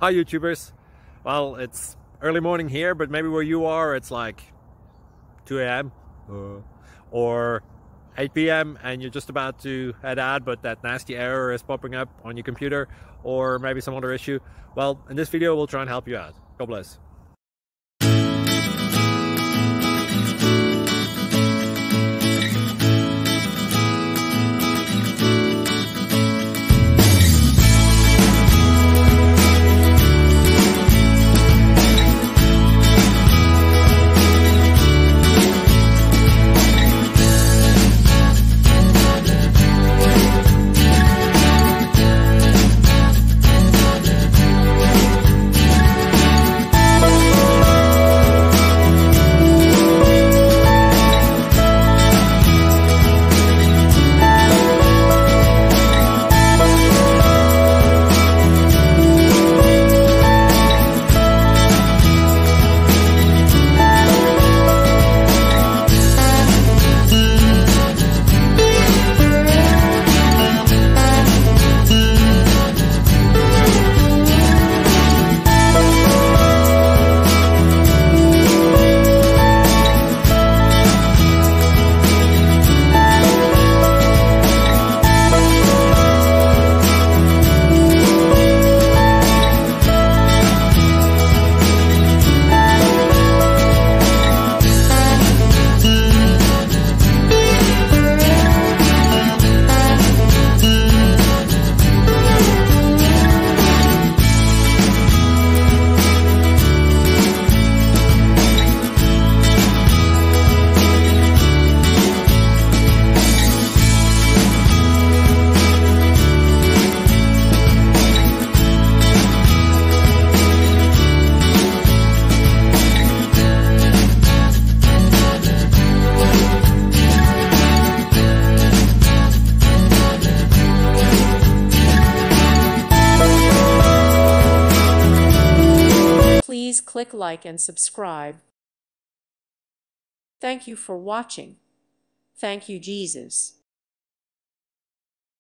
Hi YouTubers. Well, it's early morning here, but maybe where you are it's like 2 a.m. or 8 p.m. and you're just about to head out, but that nasty error is popping up on your computer, or maybe some other issue. Well, in this video we'll try and help you out. God bless. Please click like and subscribe. Thank you for watching. Thank you, Jesus.